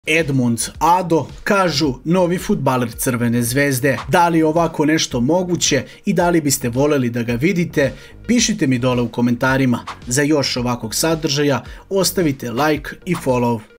Edmund Ado, kažu novi fudbaler Crvene zvezde. Da li je ovako nešto moguće i da li biste voljeli da ga vidite? Pišite mi dole u komentarima. Za još ovakvog sadržaja ostavite like i follow.